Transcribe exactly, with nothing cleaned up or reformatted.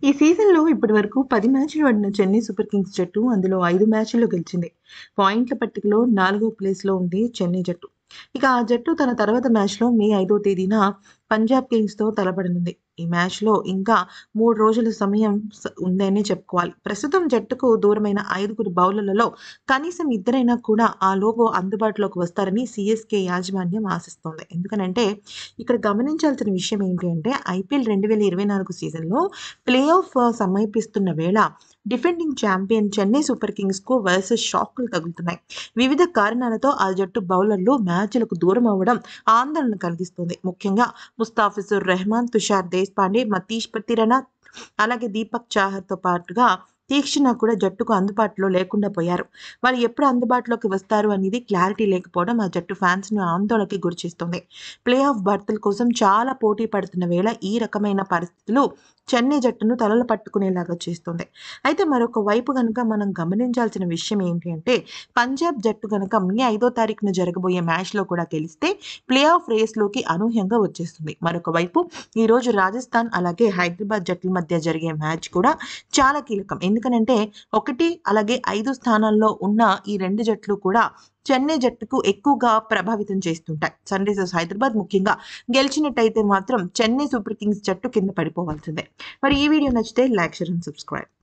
ఈ సీజన్‌లో ఇప్పటివరకు పది మ్యాచ్‌లు ఆడిన చెన్నై సూపర్ కింగ్స్ జట్టు అందులో ఐదు మ్యాచ్‌ల్లో గెలిచింది. పాయింట్ల పట్టికలో నాలుగో ప్లేస్‌లో ఉంది చెన్నై జట్టు. ఇక ఆ జట్టు తన తర్వాత మ్యాచ్‌లో మే ఐదో తేదీన పంజాబ్ కింగ్స్‌తో తలపడనుంది. ఈ మ్యాచ్‌లో ఇంకా మూడు రోజుల సమయం స ఉందనే చెప్పుకోవాలి. ప్రస్తుతం జట్టుకు దూరమైన ఐదుగురు బౌలర్లలో కనీసం ఇద్దరైనా కూడా ఆలోపు అందుబాటులోకి వస్తారని సీఎస్‌కే యాజమాన్యం ఆశిస్తోంది. ఎందుకనంటే ఇక్కడ గమనించాల్సిన విషయం ఏంటి అంటే ఐపీఎల్ రెండు వేల ఇరవై నాలుగు సీజన్‌లో ప్లే ఆఫ్ సమీపిస్తున్న వేళ డిఫెండింగ్ ఛాంపియన్ చెన్నై సూపర్ కింగ్స్‌కు వరుస షాకులు తగులుతున్నాయి. వివిధ కారణాలతో ఆ జట్టు బౌలర్లు మ్యాచ్‌లకు దూరం అవ్వడం ఆందోళన కలిగిస్తుంది. ముఖ్యంగా ముస్తాఫిజుర్ రెహమాన్, తుషార్ దేశ్పాండే, మతీష్ పతిరణ అలాగే దీపక్ చాహర్‌తో పాటుగా తీక్షణ కూడా జట్టుకు అందుబాటులో లేకుండా పోయారు. వాళ్ళు ఎప్పుడు అందుబాటులోకి వస్తారు అనేది క్లారిటీ లేకపోవడం ఆ జట్టు ఫాన్స్‌ను ఆందోళనకి గురిచేస్తుంది. ప్లే ఆఫ్ బర్తుల కోసం చాలా పోటీ పడుతున్న వేళ ఈ రకమైన పరిస్థితులు చెన్నై జట్టును తలలు పట్టుకునేలాగా చేస్తుంది. అయితే మరొక వైపు గనుక మనం గమనించాల్సిన విషయం ఏంటి అంటే పంజాబ్ జట్టు గనక మే ఐదో తారీఖున జరగబోయే మ్యాచ్‌లో కూడా గెలిస్తే ప్లే ఆఫ్ రేస్‌లోకి అనూహ్యంగా వచ్చేస్తుంది. మరొక వైపు ఈరోజు రాజస్థాన్ అలాగే హైదరాబాద్ జట్ల మధ్య జరిగే మ్యాచ్ కూడా చాలా కీలకం. ఎందుకనంటే ఒకటి అలాగే ఐదు స్థానాల్లో ఉన్న ఈ రెండు జట్లు కూడా చెన్నై జట్టుకు ఎక్కువగా ప్రభావితం చేస్తుంటాయి. సన్ రైజర్స్ హైదరాబాద్ ముఖ్యంగా గెలిచినట్టయితే మాత్రం చెన్నై సూపర్ కింగ్స్ జట్టు కింద పడిపోవాల్సిందే. మరి ఈ వీడియో నచ్చితే లైక్, షేర్ అండ్ సబ్స్క్రైబ్.